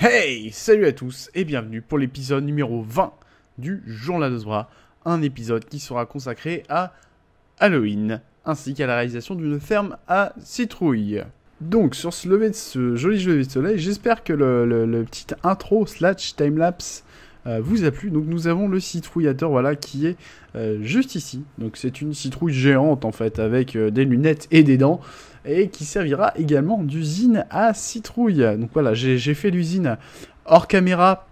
Hey, salut à tous et bienvenue pour l'épisode numéro 20 du Journal de Zora, un épisode qui sera consacré à Halloween, ainsi qu'à la réalisation d'une ferme à citrouille. Donc, sur ce joli lever de soleil, j'espère que le petit intro / timelapse vous a plu. Donc, nous avons le citrouillateur, voilà, qui est juste ici. Donc, c'est une citrouille géante, en fait, avec des lunettes et des dents, et qui servira également d'usine à citrouille. Donc, voilà, j'ai fait l'usine hors caméra,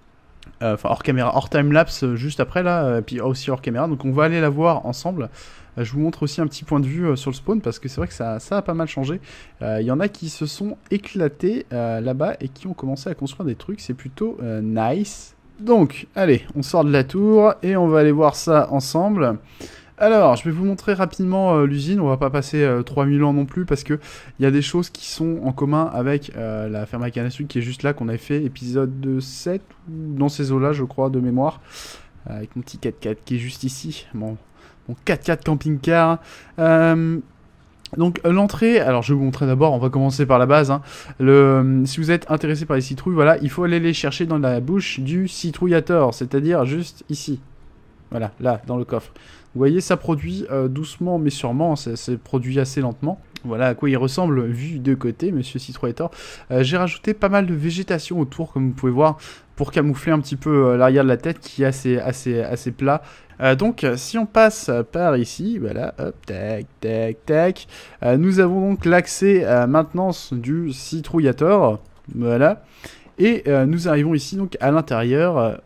hors timelapse, juste après, là, puis aussi hors caméra. Donc, on va aller la voir ensemble. Je vous montre aussi un petit point de vue sur le spawn, parce que c'est vrai que ça a pas mal changé. Il y en a qui se sont éclatés là-bas et qui ont commencé à construire des trucs, c'est plutôt nice. Donc, allez, on sort de la tour et on va aller voir ça ensemble. Alors, je vais vous montrer rapidement l'usine, on va pas passer 3000 ans non plus, parce que il y a des choses qui sont en commun avec la ferme à canne à sucre qui est juste là, qu'on avait fait épisode 7, ou dans ces eaux-là, je crois, de mémoire, avec mon petit 4x4 qui est juste ici, mon 4x4 camping-car. Donc l'entrée, alors je vais vous montrer d'abord, on va commencer par la base. Hein. Si vous êtes intéressé par les citrouilles, voilà, il faut aller les chercher dans la bouche du citrouillateur, c'est-à-dire juste ici. Voilà, là, dans le coffre. Vous voyez, ça produit doucement mais sûrement, ça produit assez lentement. Voilà à quoi il ressemble vu de côté, monsieur citrouillateur. J'ai rajouté pas mal de végétation autour, comme vous pouvez voir, pour camoufler un petit peu l'arrière de la tête qui est assez plat. Donc, si on passe par ici, voilà, hop, tac, tac, tac, nous avons donc l'accès à maintenance du citrouillateur, voilà, et nous arrivons ici donc à l'intérieur,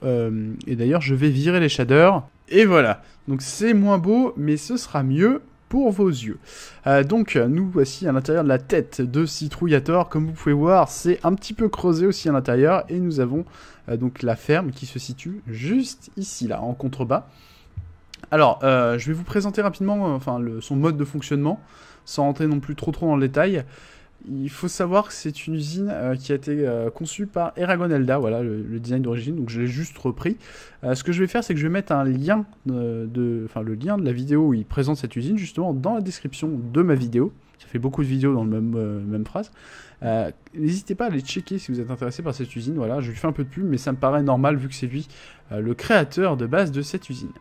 et d'ailleurs je vais virer les shaders, et voilà, donc c'est moins beau, mais ce sera mieux pour vos yeux. Donc nous voici à l'intérieur de la tête de citrouillateur, comme vous pouvez voir, c'est un petit peu creusé aussi à l'intérieur, et nous avons donc la ferme qui se situe juste ici, là, en contrebas. Alors, je vais vous présenter rapidement son mode de fonctionnement, sans rentrer non plus trop dans le détail. Il faut savoir que c'est une usine qui a été conçue par Eragon Elda, voilà le design d'origine, donc je l'ai juste repris. Ce que je vais faire, c'est que je vais mettre un lien, le lien de la vidéo où il présente cette usine, justement dans la description de ma vidéo. Ça fait beaucoup de vidéos dans le même phrase. N'hésitez pas à aller checker si vous êtes intéressé par cette usine, voilà, je lui fais un peu de pub, mais ça me paraît normal vu que c'est lui le créateur de base de cette usine.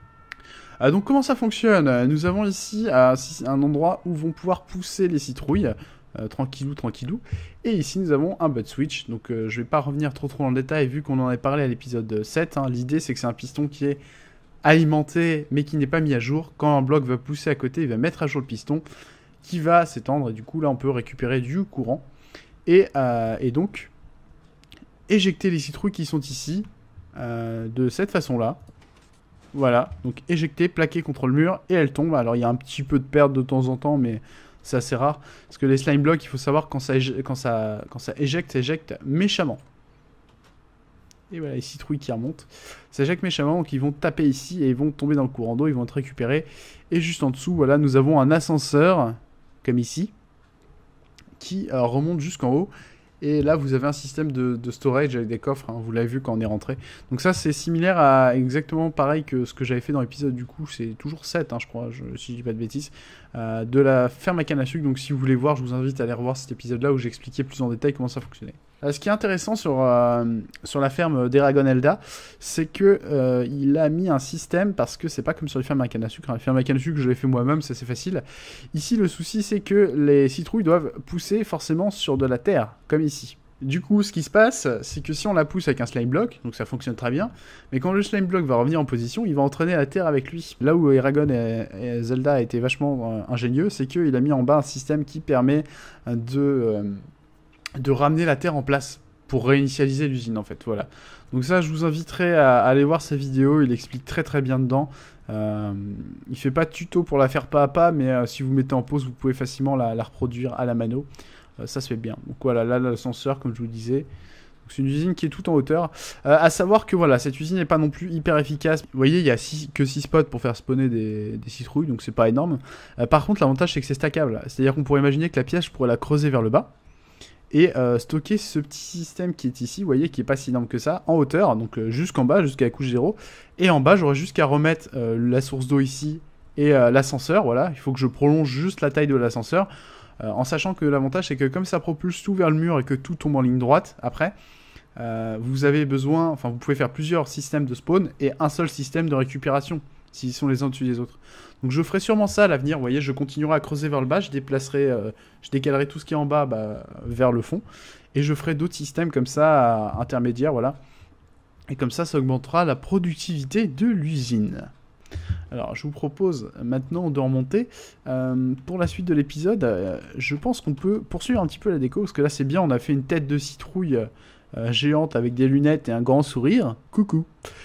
Donc comment ça fonctionne? Nous avons ici un endroit où vont pouvoir pousser les citrouilles, tranquillou. Et ici nous avons un butt switch, donc je vais pas revenir trop dans le détail vu qu'on en avait parlé à l'épisode 7. Hein. L'idée c'est que c'est un piston qui est alimenté mais qui n'est pas mis à jour. Quand un bloc va pousser à côté, il va mettre à jour le piston qui va s'étendre et du coup là on peut récupérer du courant et donc éjecter les citrouilles qui sont ici de cette façon là. Voilà, donc éjecter, plaquer contre le mur et elle tombe. Alors il y a un petit peu de perte de temps en temps, mais c'est assez rare. Parce que les slime blocks, il faut savoir quand ça éjecte, ça éjecte méchamment. Et voilà, les citrouilles qui remontent. Ça éjecte méchamment, donc ils vont taper ici et ils vont tomber dans le courant d'eau, ils vont être récupérés. Et juste en dessous, voilà, nous avons un ascenseur, comme ici, qui remonte jusqu'en haut. Et là, vous avez un système de storage avec des coffres, hein, vous l'avez vu quand on est rentré. Donc ça, c'est similaire à exactement pareil que ce que j'avais fait dans l'épisode, du coup, c'est toujours 7, hein, je crois, si je dis pas de bêtises, de la ferme à canne à sucre. Donc si vous voulez voir, je vous invite à aller revoir cet épisode-là où j'expliquais plus en détail comment ça fonctionnait. Ce qui est intéressant sur la ferme d'Eragon Elda, c'est que il a mis un système, parce que c'est pas comme sur les fermes à canne à sucre. Hein. Les fermes à canne à sucre, je l'ai fait moi-même, c'est assez facile. Ici, le souci, c'est que les citrouilles doivent pousser forcément sur de la terre, comme ici. Du coup, ce qui se passe, c'est que si on la pousse avec un slime block, donc ça fonctionne très bien, mais quand le slime block va revenir en position, il va entraîner la terre avec lui. Là où Eragon et Zelda a été vachement ingénieux, c'est qu'il a mis en bas un système qui permet de ramener la terre en place pour réinitialiser l'usine, en fait, voilà. Donc ça, je vous inviterai à aller voir sa vidéo, il explique très bien dedans. Il fait pas de tuto pour la faire pas à pas, mais si vous mettez en pause, vous pouvez facilement la reproduire à la mano. Ça se fait bien. Donc voilà, là l'ascenseur, comme je vous le disais. C'est une usine qui est tout en hauteur. À savoir que voilà, cette usine n'est pas non plus hyper efficace. Vous voyez, il n'y a que 6 spots pour faire spawner des citrouilles, donc c'est pas énorme. Par contre, l'avantage, c'est que c'est stackable. C'est-à-dire qu'on pourrait imaginer que la pièce, je pourrais la creuser vers le bas et stocker ce petit système qui est ici, vous voyez, qui est pas si énorme que ça, en hauteur, donc jusqu'en bas, jusqu'à la couche 0. Et en bas, j'aurais juste qu'à remettre la source d'eau ici et l'ascenseur, voilà. Il faut que je prolonge juste la taille de l'ascenseur. en sachant que l'avantage c'est que comme ça propulse tout vers le mur et que tout tombe en ligne droite après, vous avez besoin, enfin vous pouvez faire plusieurs systèmes de spawn et un seul système de récupération, s'ils sont les uns dessus des autres. Donc je ferai sûrement ça à l'avenir, vous voyez, je continuerai à creuser vers le bas, je décalerai tout ce qui est en bas vers le fond, et je ferai d'autres systèmes comme ça, intermédiaires, voilà. Et comme ça augmentera la productivité de l'usine. Alors, je vous propose maintenant de remonter. Pour la suite de l'épisode, je pense qu'on peut poursuivre un petit peu la déco, parce que là, c'est bien, on a fait une tête de citrouille géante avec des lunettes et un grand sourire. Coucou.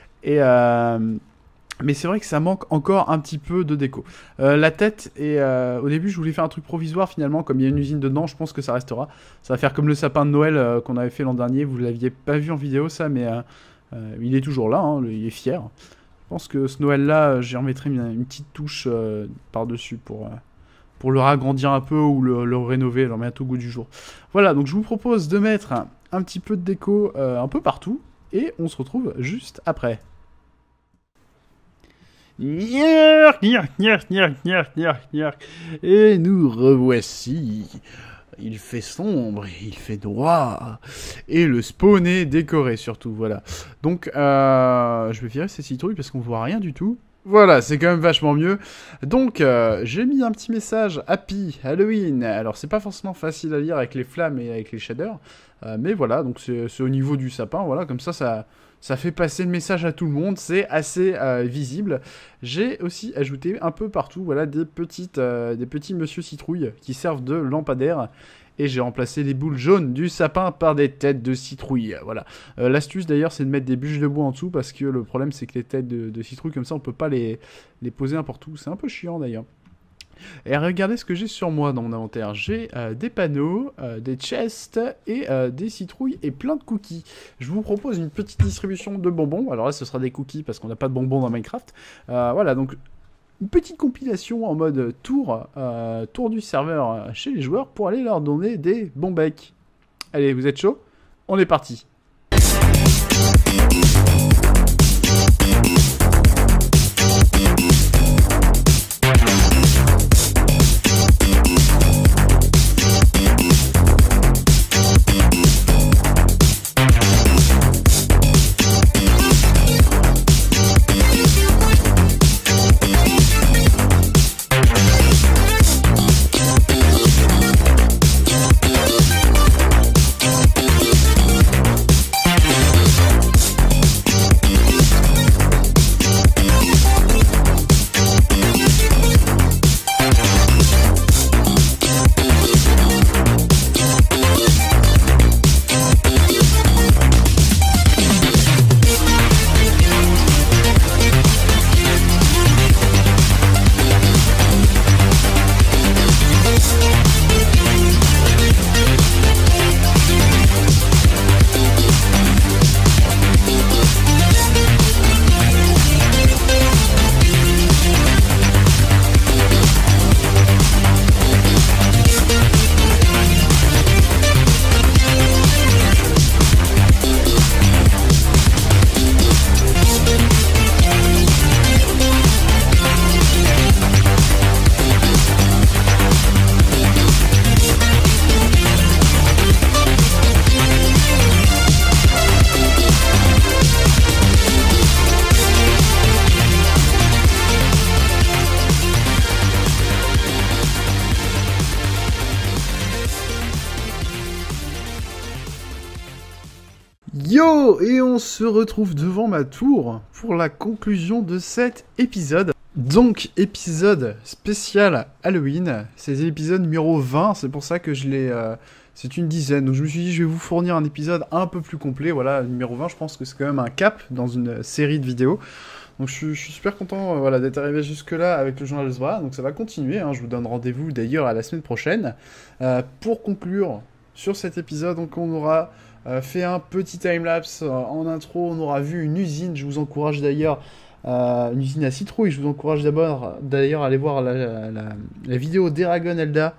Mais c'est vrai que ça manque encore un petit peu de déco. La tête, au début, je voulais faire un truc provisoire, finalement, comme il y a une usine dedans, je pense que ça restera. Ça va faire comme le sapin de Noël qu'on avait fait l'an dernier. Vous ne l'aviez pas vu en vidéo, ça, mais il est toujours là, hein, il est fier. Je pense que ce Noël-là, j'y remettrai une petite touche par-dessus pour le ragrandir un peu ou le rénover, le remettre au goût du jour. Voilà, donc je vous propose de mettre un petit peu de déco un peu partout, et on se retrouve juste après. Et nous revoici. Il fait sombre, il fait noir, et le spawn est décoré surtout, voilà. Donc, je vais virer ces citrouilles parce qu'on voit rien du tout. Voilà, c'est quand même vachement mieux. Donc, j'ai mis un petit message Happy Halloween. Alors, c'est pas forcément facile à lire avec les flammes et avec les shaders, mais voilà, donc c'est au niveau du sapin, voilà, comme ça fait passer le message à tout le monde, c'est assez visible. J'ai aussi ajouté un peu partout, voilà, des petits monsieur citrouilles qui servent de lampadaire. Et j'ai remplacé les boules jaunes du sapin par des têtes de citrouille. Voilà. L'astuce d'ailleurs, c'est de mettre des bûches de bois en dessous, parce que le problème, c'est que les têtes de citrouille comme ça, on peut pas les poser n'importe où. C'est un peu chiant d'ailleurs. Et regardez ce que j'ai sur moi dans mon inventaire. J'ai des panneaux, des chests et des citrouilles et plein de cookies. Je vous propose une petite distribution de bonbons. Alors là, ce sera des cookies parce qu'on n'a pas de bonbons dans Minecraft. Voilà, donc une petite compilation en mode tour du serveur chez les joueurs pour aller leur donner des bons becs. Allez, vous êtes chaud? On est parti. Yo, et on se retrouve devant ma tour pour la conclusion de cet épisode. Donc, épisode spécial Halloween, c'est l'épisode numéro 20, c'est pour ça que c'est une dizaine. Donc je me suis dit, je vais vous fournir un épisode un peu plus complet. Voilà, numéro 20, je pense que c'est quand même un cap dans une série de vidéos. Donc je suis super content voilà, d'être arrivé jusque-là avec le journal de Zbra. Donc ça va continuer, hein. Je vous donne rendez-vous d'ailleurs à la semaine prochaine. Pour conclure sur cet épisode, donc on aura fait un petit timelapse en intro, on aura vu une usine, je vous encourage d'ailleurs, une usine à citrouille, je vous encourage d'ailleurs à aller voir la vidéo d'Eragon Elda,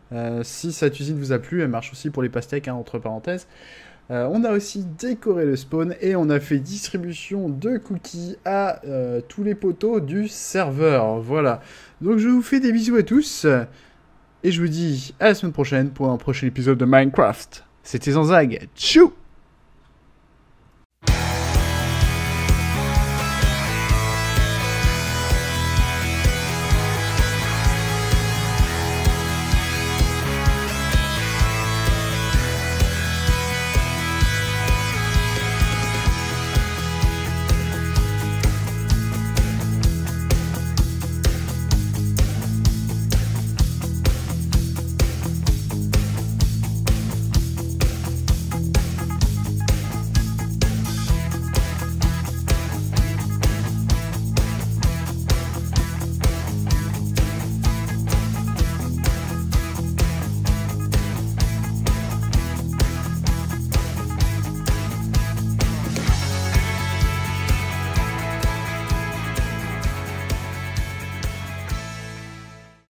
si cette usine vous a plu, elle marche aussi pour les pastèques, hein, entre parenthèses. On a aussi décoré le spawn et on a fait distribution de cookies à tous les poteaux du serveur, voilà. Donc je vous fais des bisous à tous, Et je vous dis à la semaine prochaine pour un prochain épisode de Minecraft. C'était Zanzag. Tchou!